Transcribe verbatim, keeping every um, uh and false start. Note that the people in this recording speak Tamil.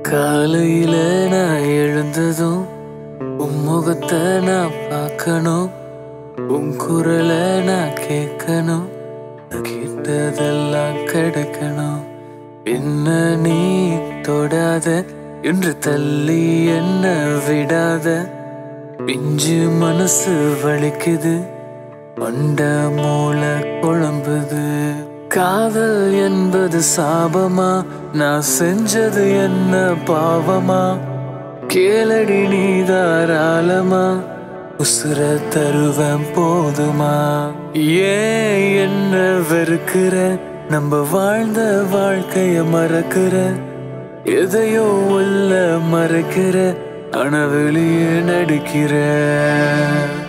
காலையில நான் எழுந்ததும் உன் முகத்தை நான் பார்க்கணும், உன் குரலை நான் கேட்கணும், கேட்டதெல்லாம் கிடைக்கணும். என்ன நீ தொடாத என்று தள்ளி என்ன விடாத, பிஞ்சு மனசு வலிக்குது, மண்ட மூளை குழம்புது. காதல் என்பது சாபமா, நான் செஞ்சது என்ன பாவமா? கேளடி நீ தாராளமா, உசுர தருவன் போதுமா? ஏன் என்ன வெறுக்கிற, நம்ம வாழ்ந்த வாழ்க்கைய மறக்கிற, எதையோ உள்ள மறைக்கிற, ஆனா வெளியே நடிக்கிற.